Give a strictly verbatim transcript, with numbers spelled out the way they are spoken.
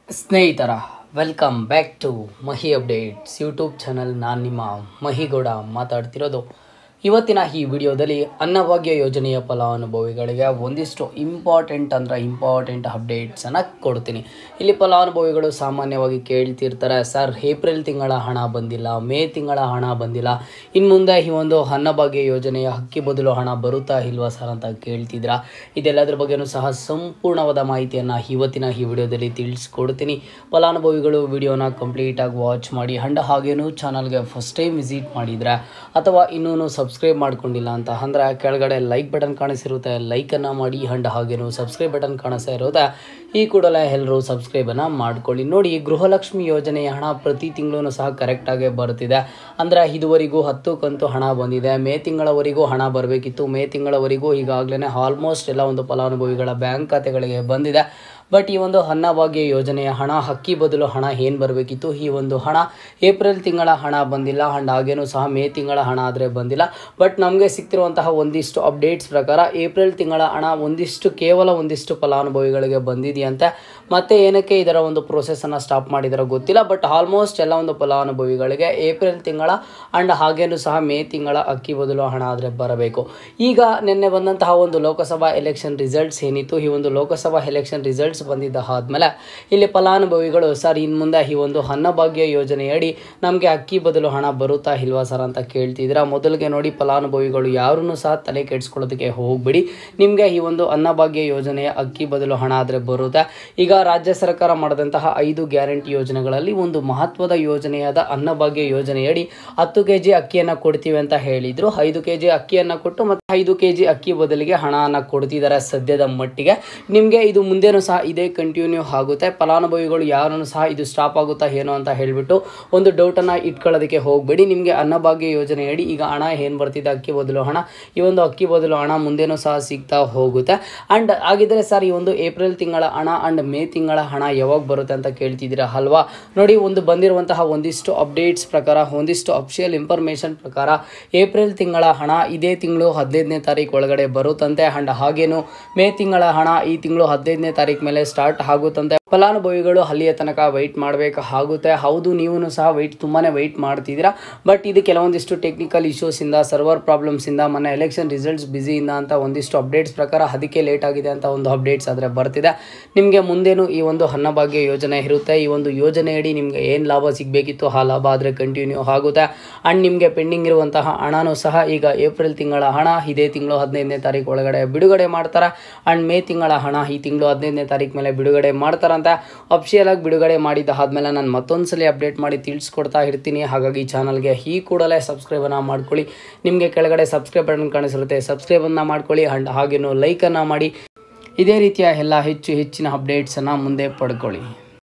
ಸ್ನೇಹಿತರ welcome back to Mahi updates YouTube channel. ನಾನು ನಿಮ್ಮ ಮಹಿಗೌಡ ಮಾತಾಡ್ತಿರೋದು. ಇವತ್ತಿನ ಈ ವಿಡಿಯೋದಲ್ಲಿ ಅನ್ನಭಾಗ್ಯ ಯೋಜನೆಯ ಫಲಾನುಭವಿಗಳಿಗೆ ಒಂದಿಷ್ಟು ಇಂಪಾರ್ಟೆಂಟ್ ಅಂದರೆ ಇಂಪಾರ್ಟೆಂಟ್ ಅಪ್ಡೇಟ್ಸನ್ನು ಕೊಡ್ತೀನಿ. ಇಲ್ಲಿ ಫಲಾನುಭವಿಗಳು ಸಾಮಾನ್ಯವಾಗಿ ಕೇಳ್ತಿರ್ತಾರೆ, ಸರ್ ಏಪ್ರಿಲ್ ತಿಂಗಳ ಹಣ ಬಂದಿಲ್ಲ, ಮೇ ತಿಂಗಳ ಹಣ ಬಂದಿಲ್ಲ, ಇನ್ನು ಮುಂದೆ ಈ ಒಂದು ಅನ್ನಭಾಗ್ಯ ಯೋಜನೆಯ ಅಕ್ಕಿ ಬದಲು ಹಣ ಬರುತ್ತಾ ಇಲ್ವಾ ಸರ್ ಅಂತ ಕೇಳ್ತಿದ್ರ. ಇದೆಲ್ಲದ್ರ ಬಗ್ಗೆಯೂ ಸಹ ಸಂಪೂರ್ಣವಾದ ಮಾಹಿತಿಯನ್ನು ಇವತ್ತಿನ ಈ ವಿಡಿಯೋದಲ್ಲಿ ತಿಳಿಸ್ಕೊಡ್ತೀನಿ. ಫಲಾನುಭವಿಗಳು ವಿಡಿಯೋನ ಕಂಪ್ಲೀಟಾಗಿ ವಾಚ್ ಮಾಡಿ. ಅಂಡ್ ಹಾಗೇನು ಚಾನಲ್ಗೆ ಫಸ್ಟ್ ಟೈಮ್ ವಿಸಿಟ್ ಮಾಡಿದರೆ ಅಥವಾ ಇನ್ನೂ ಸಬ್ಸ್ಕ್ರೈಬ್ ಮಾಡ್ಕೊಂಡಿಲ್ಲ ಅಂತ ಅಂದರೆ ಕೆಳಗಡೆ ಲೈಕ್ ಬಟನ್ ಕಾಣಿಸಿರುತ್ತೆ, ಲೈಕನ್ನು ಮಾಡಿ. ಅಂಡ್ ಹಾಗೇನು ಸಬ್ಸ್ಕ್ರೈಬ್ ಬಟನ್ ಕಾಣಿಸ್ತಾ ಇರುತ್ತೆ, ಈ ಕೂಡಲೇ ಎಲ್ಲರೂ ಸಬ್ಸ್ಕ್ರೈಬನ್ನು ಮಾಡ್ಕೊಳ್ಳಿ. ನೋಡಿ, ಗೃಹಲಕ್ಷ್ಮಿ ಯೋಜನೆಯ ಹಣ ಪ್ರತಿ ತಿಂಗಳೂ ಸಹ ಕರೆಕ್ಟಾಗಿ ಬರ್ತಿದೆ. ಅಂದರೆ ಇದುವರೆಗೂ ಹತ್ತು ಕಂತು ಹಣ ಬಂದಿದೆ. ಮೇ ತಿಂಗಳವರೆಗೂ ಹಣ ಬರಬೇಕಿತ್ತು. ಮೇ ತಿಂಗಳವರೆಗೂ ಈಗಾಗಲೇ ಆಲ್ಮೋಸ್ಟ್ ಎಲ್ಲ ಒಂದು ಫಲಾನುಭವಿಗಳ ಬ್ಯಾಂಕ್ ಖಾತೆಗಳಿಗೆ ಬಂದಿದೆ. ಬಟ್ ಈ ಒಂದು ಅನ್ನಭಾಗ್ಯ ಯೋಜನೆಯ ಹಣ ಅಕ್ಕಿ ಬದಲು ಹಣ ಏನು ಬರಬೇಕಿತ್ತು, ಈ ಒಂದು ಹಣ ಏಪ್ರಿಲ್ ತಿಂಗಳ ಹಣ ಬಂದಿಲ್ಲ. ಅಂಡ್ ಹಾಗೇನೂ ಸಹ ಮೇ ತಿಂಗಳ ಹಣ ಆದರೆ ಬಂದಿಲ್ಲ. ಬಟ್ ನಮಗೆ ಸಿಗ್ತಿರುವಂತಹ ಒಂದಿಷ್ಟು ಅಪ್ಡೇಟ್ಸ್ ಪ್ರಕಾರ ಏಪ್ರಿಲ್ ತಿಂಗಳ ಹಣ ಒಂದಿಷ್ಟು ಕೇವಲ ಒಂದಿಷ್ಟು ಫಲಾನುಭವಿಗಳಿಗೆ ಬಂದಿದೆಯಂತೆ. ಮತ್ತೆ ಏನಕ್ಕೆ ಇದರ ಒಂದು ಪ್ರೊಸೆಸನ್ನು ಸ್ಟಾಪ್ ಮಾಡಿದಾರೋ ಗೊತ್ತಿಲ್ಲ. ಬಟ್ ಆಲ್ಮೋಸ್ಟ್ ಎಲ್ಲ ಒಂದು ಫಲಾನುಭವಿಗಳಿಗೆ ಏಪ್ರಿಲ್ ತಿಂಗಳ ಅಂಡ್ ಹಾಗೇನೂ ಸಹ ಮೇ ತಿಂಗಳ ಅಕ್ಕಿ ಬದಲು ಹಣ ಆದರೆ ಬರಬೇಕು. ಈಗ ನಿನ್ನೆ ಬಂದಂತಹ ಒಂದು ಲೋಕಸಭಾ ಎಲೆಕ್ಷನ್ ರಿಸಲ್ಟ್ಸ್ ಏನಿತ್ತು, ಈ ಒಂದು ಲೋಕಸಭಾ ಎಲೆಕ್ಷನ್ ರಿಸಲ್ಟ್ಸ್ ಬಂದಿದ್ದ ಆದಮೇಲೆ ಇಲ್ಲಿ ಫಲಾನುಭವಿಗಳು ಸರ್ ಇನ್ನು ಮುಂದೆ ಈ ಒಂದು ಅನ್ನಭಾಗ್ಯ ಯೋಜನೆಯಡಿ ನಮಗೆ ಅಕ್ಕಿ ಬದಲು ಹಣ ಬರುತ್ತಾ ಇಲ್ವಾ ಸರ್ ಅಂತ ಕೇಳ್ತಿದ್ದೀರಾ. ಮೊದಲಿಗೆ ನೋಡಿ, ಫಲಾನುಭವಿಗಳು ಯಾರನ್ನೂ ಸಹ ತಲೆ ಕೆಡಿಸ್ಕೊಳ್ಳೋದಕ್ಕೆ ಹೋಗ್ಬಿಡಿ. ನಿಮಗೆ ಈ ಒಂದು ಅನ್ನಭಾಗ್ಯ ಯೋಜನೆಯ ಅಕ್ಕಿ ಬದಲು ಹಣ ಆದರೆ ಬರುತ್ತೆ. ಈಗ ರಾಜ್ಯ ಸರ್ಕಾರ ಮಾಡಿದಂತಹ ಐದು ಗ್ಯಾರಂಟಿ ಯೋಜನೆಗಳಲ್ಲಿ ಒಂದು ಮಹತ್ವದ ಯೋಜನೆಯಾದ ಅನ್ನಭಾಗ್ಯ ಯೋಜನೆಯಡಿ ಹತ್ತು ಕೆ ಜಿ ಅಕ್ಕಿಯನ್ನು ಕೊಡ್ತೀವಿ ಅಂತ ಹೇಳಿದ್ರು. ಐದು ಕೆ ಜಿ ಅಕ್ಕಿಯನ್ನು ಕೊಟ್ಟು ಮತ್ತೆ ಐದು ಕೆ ಜಿ ಅಕ್ಕಿ ಬದಲಿಗೆ ಹಣವನ್ನು ಕೊಡ್ತಿದ್ದಾರೆ ಸದ್ಯದ ಮಟ್ಟಿಗೆ. ನಿಮಗೆ ಇದು ಮುಂದೇನೂ ಸಹ ಇದೇ ಕಂಟಿನ್ಯೂ ಆಗುತ್ತೆ. ಫಲಾನುಭವಿಗಳು ಯಾರನ್ನು ಸಹ ಇದು ಸ್ಟಾಪ್ ಆಗುತ್ತಾ ಏನೋ ಅಂತ ಹೇಳಿಬಿಟ್ಟು ಒಂದು ಡೌಟನ್ನು ಇಟ್ಕೊಳ್ಳೋದಕ್ಕೆ ಹೋಗಬೇಡಿ. ನಿಮಗೆ ಅನ್ನಭಾಗ್ಯ ಯೋಜನೆಯಡಿ ಈಗ ಹಣ ಏನು ಬರ್ತಿದೆ ಅಕ್ಕಿ ಬದಲು ಹಣ, ಈ ಒಂದು ಅಕ್ಕಿ ಬದಲು ಹಣ ಮುಂದೇನೂ ಸಹ ಸಿಗ್ತಾ ಹೋಗುತ್ತೆ. ಆ್ಯಂಡ್ ಆಗಿದ್ದರೆ ಸರ್ ಈ ಒಂದು ಏಪ್ರಿಲ್ ತಿಂಗಳ ಹಣ ಆ್ಯಂಡ್ ಮೇ ತಿಂಗಳ ಹಣ ಯಾವಾಗ ಬರುತ್ತೆ ಅಂತ ಕೇಳ್ತಿದ್ದೀರಾ ಅಲ್ವಾ. ನೋಡಿ, ಒಂದು ಬಂದಿರುವಂತಹ ಒಂದಿಷ್ಟು ಅಪ್ಡೇಟ್ಸ್ ಪ್ರಕಾರ, ಒಂದಿಷ್ಟು ಅಫಿಷಿಯಲ್ ಇನ್ಫಾರ್ಮೇಷನ್ ಪ್ರಕಾರ ಏಪ್ರಿಲ್ ತಿಂಗಳ ಹಣ ಇದೇ ತಿಂಗಳು ಹದಿನೈದನೇ ತಾರೀಕು ಒಳಗಡೆ ಬರುತ್ತಂತೆ. ಆ್ಯಂಡ್ ಹಾಗೇನು ಮೇ ತಿಂಗಳ ಹಣ ಈ ತಿಂಗಳು ಹದಿನೈದನೇ ತಾರೀಕು ಮೇಲೆ ಸ್ಟಾರ್ಟ್ ಆಗುತ್ತಂತೆ. ಫಲಾನುಭವಿಗಳು ಅಲ್ಲಿಯ ತನಕ ವೆಯ್ಟ್ ಮಾಡಬೇಕಾಗುತ್ತೆ. ಹೌದು, ನೀವು ಸಹ ವೆಯ್ಟ್ ತುಂಬಾ ವೆಯ್ಟ್ ಮಾಡ್ತಿದ್ದೀರಾ. ಬಟ್ ಇದು ಕೆಲವೊಂದಿಷ್ಟು ಟೆಕ್ನಿಕಲ್ ಇಶ್ಯೂಸಿಂದ, ಸರ್ವರ್ ಪ್ರಾಬ್ಲಮ್ಸಿಂದ, ಮೊನ್ನೆ ಎಲೆಕ್ಷನ್ ರಿಸಲ್ಟ್ಸ್ ಬ್ಯುಸಿಯಿಂದ ಅಂತ ಒಂದಿಷ್ಟು ಅಪ್ಡೇಟ್ಸ್ ಪ್ರಕಾರ ಅದಕ್ಕೆ ಲೇಟ್ ಆಗಿದೆ ಅಂತ ಒಂದು ಅಪ್ಡೇಟ್ಸ್ ಆದರೆ ಬರ್ತಿದೆ. ನಿಮಗೆ ಮುಂದೇನು ಈ ಒಂದು ಅನ್ನಭಾಗ್ಯ ಯೋಜನೆ ಇರುತ್ತೆ. ಈ ಒಂದು ಯೋಜನೆಯಡಿ ನಿಮಗೆ ಏನು ಲಾಭ ಸಿಗಬೇಕಿತ್ತು ಆ ಲಾಭ ಆದರೆ ಕಂಟಿನ್ಯೂ ಆಗುತ್ತೆ. ಆ್ಯಂಡ್ ನಿಮಗೆ ಪೆಂಡಿಂಗ್ ಇರುವಂತಹ ಹಣನೂ ಸಹ ಈಗ ಏಪ್ರಿಲ್ ತಿಂಗಳ ಹಣ ಇದೇ ತಿಂಗಳು ಹದಿನೈದನೇ ತಾರೀಕು ಒಳಗಡೆ ಬಿಡುಗಡೆ ಮಾಡ್ತಾರೆ. ಆ್ಯಂಡ್ ಮೇ ತಿಂಗಳ ಹಣ ಈ ತಿಂಗಳು ಹದಿನೈದನೇ ತಾರೀಕು ಮೇಲೆ ಬಿಡುಗಡೆ ಮಾಡ್ತಾರಂತ ಅಫಿಷಿಯಲ್ ಆಗಿ ಬಿಡುಗಡೆ ಮಾಡಿದ ಆದಮೇಲೆ ನಾನು ಮತ್ತೊಂದ್ಸಲಿ ಅಪ್ಡೇಟ್ ಮಾಡಿ ತಿಳಿಸ್ಕೊಡ್ತಾ ಇರ್ತೀನಿ. ಹಾಗಾಗಿ ಚಾನಲ್ಗೆ ಈ ಕೂಡಲೇ ಸಬ್ಸ್ಕ್ರೈಬನ್ನು ಮಾಡ್ಕೊಳ್ಳಿ. ನಿಮಗೆ ಕೆಳಗಡೆ ಸಬ್ಸ್ಕ್ರೈಬ್ ಬಟನ್ ಕಾಣಿಸಿರುತ್ತೆ, ಸಬ್ಸ್ಕ್ರೈಬನ್ನು ಮಾಡ್ಕೊಳ್ಳಿ. ಆ್ಯಂಡ್ ಹಾಗೇನು ಲೈಕನ್ನು ಮಾಡಿ. ಇದೇ ರೀತಿಯ ಎಲ್ಲ ಹೆಚ್ಚು ಹೆಚ್ಚಿನ ಅಪ್ಡೇಟ್ಸನ್ನು ಮುಂದೆ ಪಡ್ಕೊಳ್ಳಿ.